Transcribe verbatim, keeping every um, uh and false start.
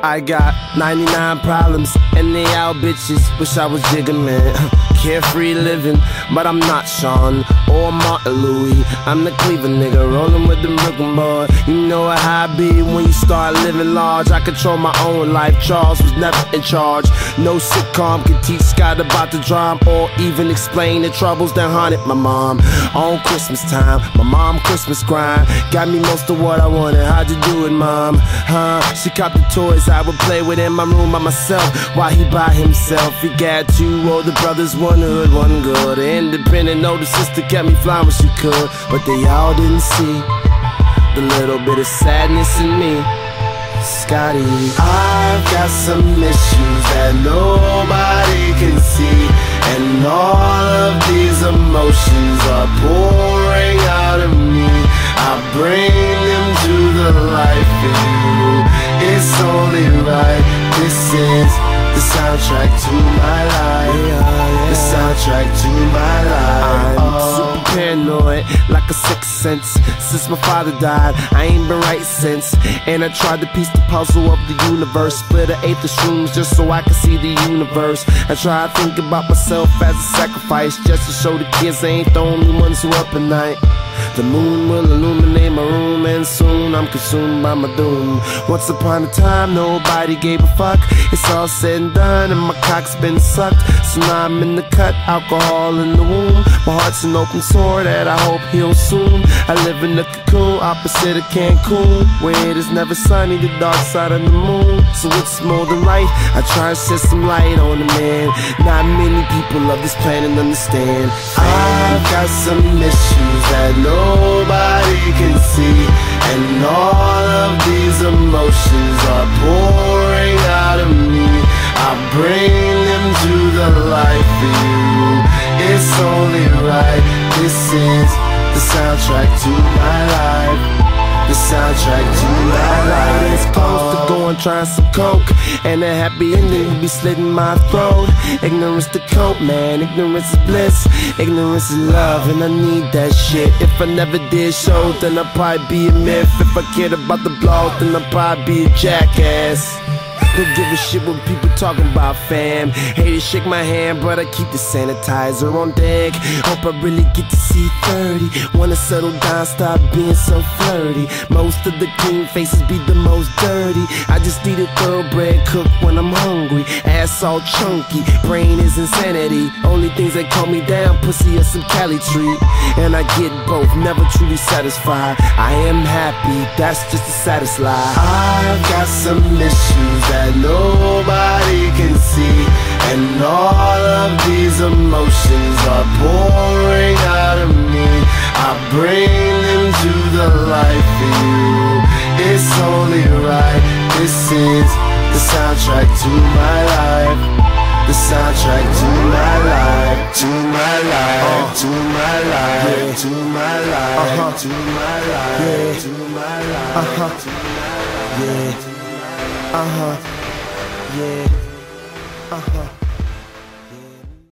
I got ninety-nine problems, and they all bitches. Wish I was Jigga Man. Carefree living, but I'm not Sean or Martin Louis. I'm the Cleveland nigga, rolling with the Brooklyn boy. You know how I be when you start living large. I control my own life, Charles was never in charge. No sitcom can teach Scott about the drama, or even explain the troubles that haunted my mom. On Christmas time, my mom Christmas grind got me most of what I wanted. How'd you do it, mom? Huh? She copped the toys I would play with in my room by myself, while he by himself. He got two older brothers, one hood, one good. An independent older sister kept me flying when she could, but they all didn't see the little bit of sadness in me. Scotty, I've got some issues that nobody can see, and all of these emotions are pouring out of me. I bring them to the life in you. It's only right. This is the soundtrack to my life. The soundtrack to my life. I'm super paranoid, like a sixth sense. Since my father died, I ain't been right since. And I tried to piece the puzzle of the universe, split an eighth of shrooms just so I could see the universe. I try to think about myself as a sacrifice, just to show the kids I ain't the only ones who up at night. The moon will illuminate my room, and soon I'm consumed by my doom. Once upon a time, nobody gave a fuck. It's all said and done, and my cock's been sucked. So now I'm in the cut, alcohol in the womb. My heart's an open sore that I hope heals soon. I live in a cocoon opposite of Cancun, where it is never sunny, the dark side of the moon. So it's more than right, I try to shed some light on the man. Not many people of this planet understand. I've got some issues that nobody can see, and all of these emotions are pouring out of me. I bring them to the life in you. It's only right. This is the soundtrack to my life. The soundtrack to my life. It's close to going trying some coke, and a happy ending will be slitting my throat. Ignorance to cope, man. Ignorance is bliss. Ignorance is love, and I need that shit. If I never did shows, then I'd probably be a myth. If I cared about the blog, then I'd probably be a jackass. Don't give a shit what people talking about, fam. Hate to shake my hand, but I keep the sanitizer on deck. Hope I really get to see thirty. Wanna settle down, stop being so flirty. Most of the clean faces be the most dirty. I just need a thoroughbred cook when I'm hungry. Ass all chunky, brain is insanity. Only things that calm me down, pussy or some Cali treat. And I get both, never truly satisfied. I am happy, that's just the saddest lie. I've got some issues that nobody can see, and all of these emotions are pouring out of me. I bring them to the life in you. It's only right. This is the soundtrack to my life. The soundtrack to my life. To my life. To my life. To my life. To my life. To my life. Uh-huh. Yeah. Uh-huh. Yeah. Uh-huh.